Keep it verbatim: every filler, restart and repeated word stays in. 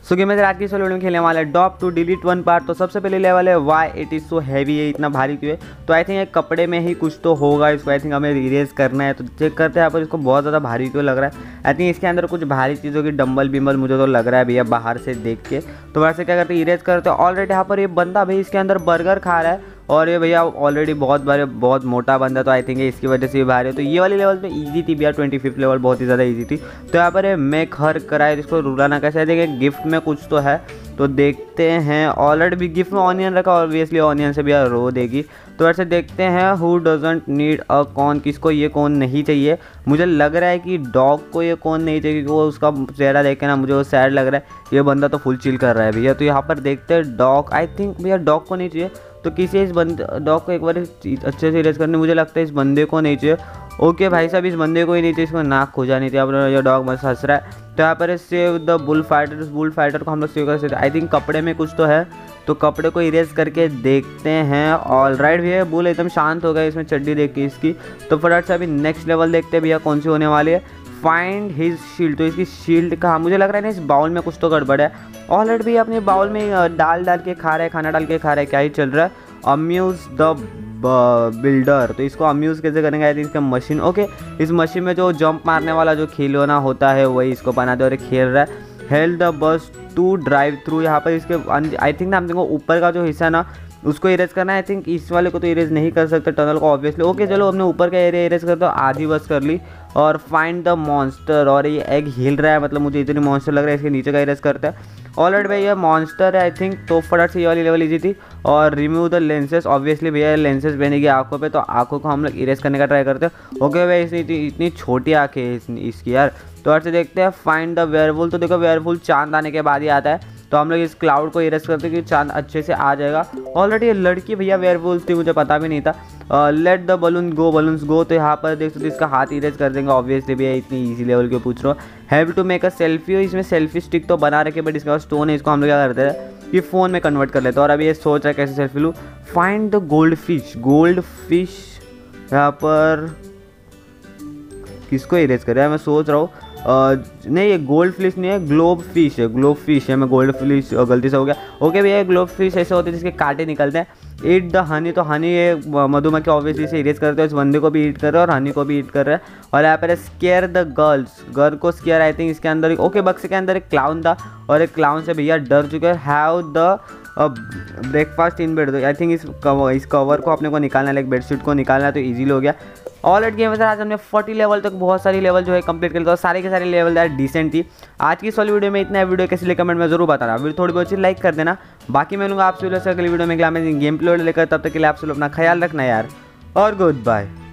सो game आज की video में खेलने वाला है dop two delete one part. तो सबसे पहले लेवल है why it is so heavy है, इतना भारी क्यों है। तो आई थिंक एक कपड़े में ही कुछ तो होगा, इसको आई थिंक हमें इरेज करना है। तो चेक करते हैं यहाँ पर इसको बहुत ज़्यादा भारी क्यों लग रहा है। आई थिंक इसके अंदर कुछ भारी चीज़ों की डंबल बिम्बल मुझे तो लग रहा है भैया बाहर से देख के। तो वैसे क्या करते हैं, इरेज करते हैं। ऑलरेडी यहाँ पर ये बंदा भाई इसके अंदर बर्गर खा रहा है और ये भैया ऑलरेडी बहुत बारे बहुत मोटा बंदा, तो आई थिंक इसकी वजह से भी भारी है। तो ये वाली लेवल तो इजी थी भैया, ट्वेंटी फिफ्थ लेवल बहुत ही ज़्यादा इजी थी। तो यहाँ पर मेक हर कराए, इसको रुलाना कैसे है। देखिए गिफ्ट में कुछ तो है, तो देखते हैं। ऑलरेडी भी गिफ्ट में ऑनियन रखा, ऑब्वियसली ऑनियन से भैया रो देगी। तो वैसे देखते हैं who doesn't need a corn, किसको ये कॉर्न नहीं चाहिए। मुझे लग रहा है कि डॉग को ये कॉर्न नहीं चाहिए, क्योंकि वो उसका चेहरा देख के ना मुझे वो सैड लग रहा है। ये बंदा तो फुल चिल कर रहा है भैया। तो यहाँ पर देखते हैं डॉग, आई थिंक भैया डॉग को नहीं चाहिए। तो किसी इस बंदे डॉग को एक बार अच्छे से इरेज करने, मुझे लगता है इस बंदे को नहीं चाहिए। ओके भाई साहब, इस बंदे को ही नहीं चाहिए, इसको नाक खोजा नहीं चाहिए। ये डॉग मस्त हंस रहा है। तो यहाँ पर सेव द बुल फाइटर, उस बुल फाइटर को हम लोग सेव कर सकते हैं। आई थिंक कपड़े में कुछ तो है, तो कपड़े को इरेज करके देखते हैं। ऑल राइट भैया, बुल एकदम शांत हो गया इसमें चड्डी देख के इसकी। तो फटाफट से अभी नेक्स्ट लेवल देखते हैं भैया कौन सी होने वाली है। फाइंड हिज शील्ड, तो इसकी शील्ड का मुझे लग रहा है ना इस बाउल में कुछ तो गड़बड़ है। ऑलरेडी भैया अपने बाउल में डाल डाल के खा रहा है, खाना डाल के खा रहा है, क्या ही चल रहा है। अम्यूज़ द बिल्डर, तो इसको अम्यूज़ कैसे करेंगे। आई थिंक इसका मशीन, ओके इस मशीन में जो जंप मारने वाला जो खिलौना होता है वही इसको बनाते और खेल रहा है। Help the bus to drive through, यहाँ पर इसके आई थिंक ना हम देखो ऊपर का जो हिस्सा ना उसको इरेज करना है। आई थिंक इस वाले को तो इरेज नहीं कर सकते, टनल को ऑब्वियसली। ओके चलो हमने ऊपर का एरिया इरेज कर दो, आधी बस कर ली। और फाइंड द मॉन्स्टर, और ये एग हिल रहा है, मतलब मुझे इतनी मॉन्स्टर लग रहा है, इसके नीचे का इरेज करता है। ऑलरेडी भैया ये मॉन्स्टर है आई थिंक। तो फटाफट से ये वाली लेवल इजी थी। और रिमूव द लेंसेज, ऑब्वियसली भैया लेंसेज बनेगी आंखों पे, तो आंखों को हम लोग इरेज करने का ट्राई करते हैं। ओके भैया इसने इतनी इतनी छोटी आँखें हैं इसकी यार। तो ऐसे देखते हैं फाइंड द वेयरवुल, तो देखो वेयरवुल चांद आने के बाद ही आता है। तो हम लोग इस क्लाउड को इरेज करते हैं कि चांद अच्छे से आ जाएगा। ऑलरेडी ये लड़की भैया वेयरवुल थी, मुझे पता भी नहीं था। Let the balloon go, balloons go, तो यहाँ पर देख सकते इसका हाथ इरेज कर देंगे ऑब्वियसली भैया, इतनी इजी लेवल के पूछ रहा हूँ। Have to make a selfie, इसमें सेल्फी स्टिक तो बना रखे, बट इसके पास स्टोन है, इसको हम लोग क्या करते हैं कि फ़ोन में कन्वर्ट कर लेते हैं। और अभी ये सोच रहा है कैसे सेल्फी लूँ। Find the gold fish, gold fish यहाँ पर किसको इरेज करें मैं सोच रहा हूँ। Uh, नहीं ये गोल्ड फिश नहीं है, ग्लोब फिश है, ग्लोब फिश है। मैं गोल्ड फिश गलती से हो गया। ओके भैया ग्लोब फिश ऐसे होते हैं जिसके कांटे निकलते हैं। ईट द हनी, तो हनी ये मधुमक्खी ऑब्वियसली से इरेज करते हैं, इस बंदे को भी ईट कर रहे हैं और हनी को भी ईट कर रहे हैं। और यहाँ पर स्केयर द गर्ल्स, गर्ल को स्केयर, आई थिंक इसके अंदर ओके बक्से के अंदर एक क्लाउन था और एक क्लाउन से भैया डर चुके हैं। Have the breakfast in bed, I think इस कवर इस कवर को अपने को निकालना है, लाइक बेडशीट को निकालना है, तो ईजिली हो गया। ऑलरेडी गेम में आज हमने चालीस लेवल तक बहुत सारी लेवल जो है कंप्लीट कर लिया, और सारे के सारे लेवल यार डिसेंट थी। आज की इस वाली वीडियो में इतना है। वीडियो कैसी लगी कमेंट में जरूर बताना, वीडियो थोड़ी बहुत अच्छी लाइक कर देना। बाकी मैं लूँगा आपसे अगली वीडियो में अगले गेम प्ले लेकर, तब तक के लिए आप सब अपना ख्याल रखना यार, और गुड बाय।